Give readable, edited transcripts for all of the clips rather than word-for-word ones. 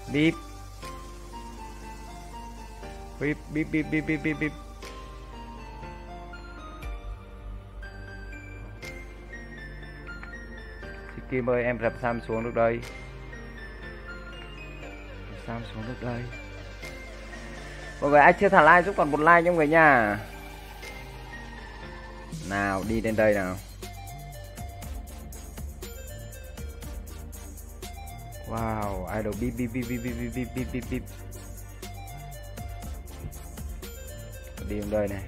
Bíp. Bíp bíp bíp bíp bíp bíp bíp. Chị Kim ơi, em làm sao xuống được đây? Làm sao xuống được đây? Mọi người ai chưa thả like giúp còn một like nha mọi người nha. Nào đi đến đây nào. Wow, idol bíp bíp bíp bíp bíp bíp bíp bíp bíp. Đi đến đây này.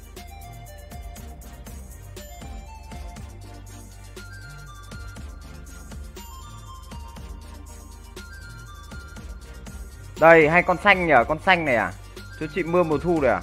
Đây, hai con xanh nhỉ, con xanh này à? Chú chị mưa mùa thu rồi à?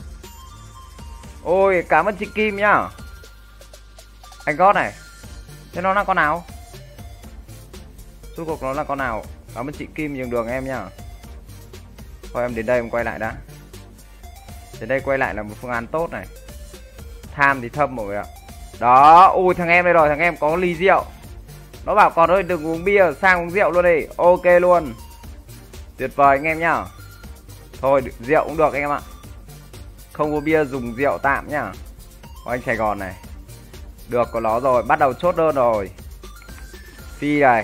Ôi, cảm ơn chị Kim nhá. Anh gót này. Thế nó là con nào? Rốt cuộc nó là con nào? Cảm ơn chị Kim nhường đường em nhá. Thôi em đến đây em quay lại đã. Đến đây quay lại là một phương án tốt này. Tham thì thâm mọi người ạ. Đó, ui thằng em đây rồi, thằng em có ly rượu. Nó bảo còn ơi đừng uống bia, sang uống rượu luôn đi. Ok luôn. Tuyệt vời anh em nhá. Thôi rượu cũng được anh em ạ. Không có bia dùng rượu tạm nhá. Có anh Sài Gòn này. Được có nó rồi, bắt đầu chốt đơn rồi. Phi này.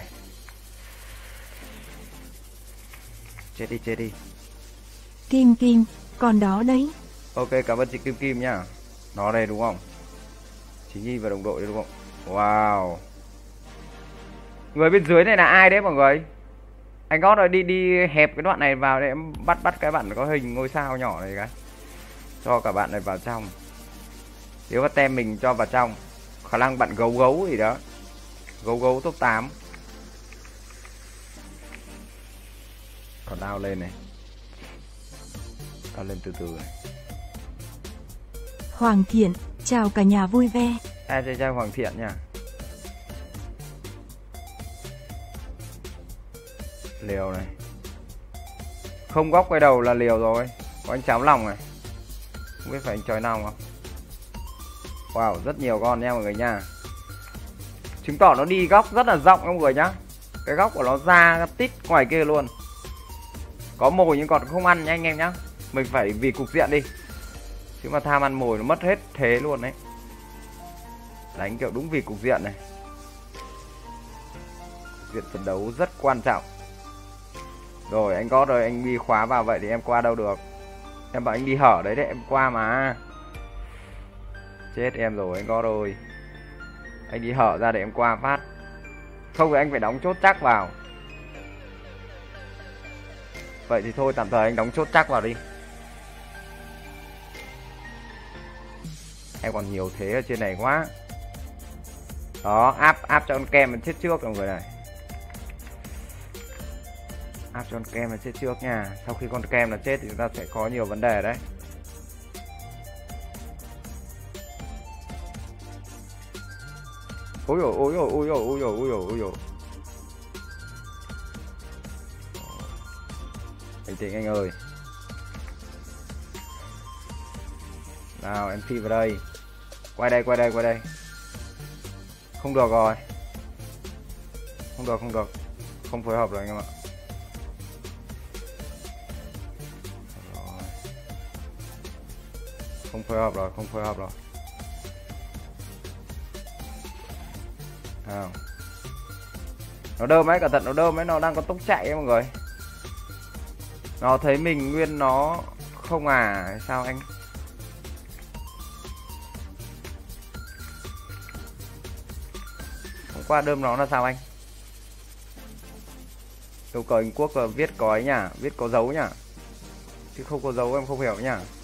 Chết đi, chết đi. Kim Kim, còn đó đấy. Ok, cảm ơn chị Kim Kim nhá. Nó đây đúng không? Chị Nhi và đồng đội đấy đúng không? Wow. Người bên dưới này là ai đấy mọi người? Anh gót rồi, đi hẹp cái đoạn này vào để em bắt cái bạn có hình ngôi sao nhỏ này cái. Cho cả bạn này vào trong. Nếu mà tem mình cho vào trong. Khả năng bạn gấu gì đó. Gấu top 8. Còn đao lên này. Đao lên từ từ này. Hoàng Thiện, chào cả nhà vui vẻ. Chào Hoàng Thiện nha. Liều này. Không góc quay đầu là liều rồi. Có anh cháo lòng này. Không biết phải anh chói lòng không? Wow, rất nhiều con nha mọi người nha. Chứng tỏ nó đi góc rất là rộng mọi người nhá. Cái góc của nó ra tít ngoài kia luôn. Có mồi nhưng còn không ăn nha anh em nhá. Mình phải vì cục diện đi. Chứ mà tham ăn mồi nó mất hết thế luôn đấy. Đánh kiểu đúng vì cục diện này. Cục diện phấn đấu rất quan trọng. Rồi anh có rồi, anh đi khóa vào vậy thì em qua đâu được. Em bảo anh đi hở đấy để em qua mà. Chết em rồi, anh có rồi. Anh đi hở ra để em qua phát. Không thì anh phải đóng chốt chắc vào. Vậy thì thôi tạm thời anh đóng chốt chắc vào đi. Em còn nhiều thế ở trên này quá. Đó, áp cho con kem mình chết trước mọi người này. Áp cho con kem nó chết trước nha. Sau khi con kem nó chết thì chúng ta sẽ có nhiều vấn đề đấy. Ôi dồi, ôi dồi, ôi dồi, ôi dồi, ôi dồi, ôi dồi. Bình tĩnh anh ơi. Nào em phi vào đây. Quay đây, quay đây, quay đây. Không được rồi. Không được, không được. Không phối hợp rồi anh em ạ. Không phối hợp rồi, không phối hợp rồi. À. Nó đơm ấy, cẩn thận nó đơm ấy, nó đang có tốc chạy ấy mọi người. Nó thấy mình nguyên nó không à, sao anh? Hôm qua đơm nó là sao anh? Yêu cầu Anh Quốc là viết có ấy nhá, viết có dấu nhá. Chứ không có dấu em không hiểu nhá.